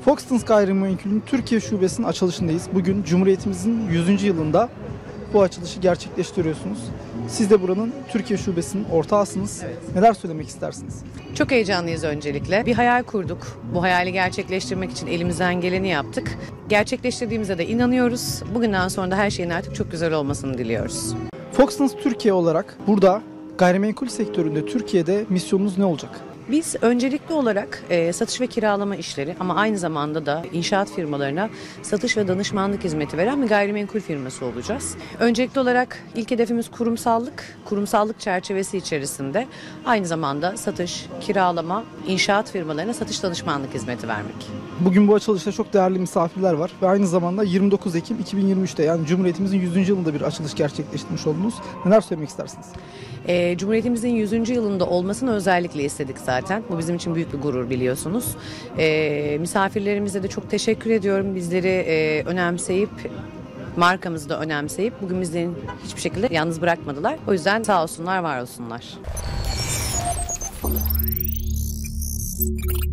Foxtons Gayrimenkul'ün Türkiye Şubesi'nin açılışındayız. Bugün Cumhuriyetimizin 100. yılında bu açılışı gerçekleştiriyorsunuz. Siz de buranın Türkiye Şubesi'nin ortağısınız. Evet. Neler söylemek istersiniz? Çok heyecanlıyız öncelikle. Bir hayal kurduk. Bu hayali gerçekleştirmek için elimizden geleni yaptık. Gerçekleştirdiğimize de inanıyoruz. Bugünden sonra da her şeyin artık çok güzel olmasını diliyoruz. Foxtons Türkiye olarak burada gayrimenkul sektöründe Türkiye'de misyonunuz ne olacak? Biz öncelikli olarak satış ve kiralama işleri ama aynı zamanda da inşaat firmalarına satış ve danışmanlık hizmeti veren bir gayrimenkul firması olacağız. Öncelikli olarak ilk hedefimiz kurumsallık. Kurumsallık çerçevesi içerisinde aynı zamanda satış, kiralama, inşaat firmalarına satış danışmanlık hizmeti vermek. Bugün bu açılışta çok değerli misafirler var ve aynı zamanda 29 Ekim 2023'te yani Cumhuriyetimizin 100. yılında bir açılış gerçekleştirmiş oldunuz. Neler söylemek istersiniz? Cumhuriyetimizin 100. yılında olmasını özellikle istedik zaten. Bu bizim için büyük bir gurur biliyorsunuz. Misafirlerimize de çok teşekkür ediyorum. Bizleri önemseyip, markamızı da önemseyip bugün bizi hiçbir şekilde yalnız bırakmadılar. O yüzden sağ olsunlar, var olsunlar.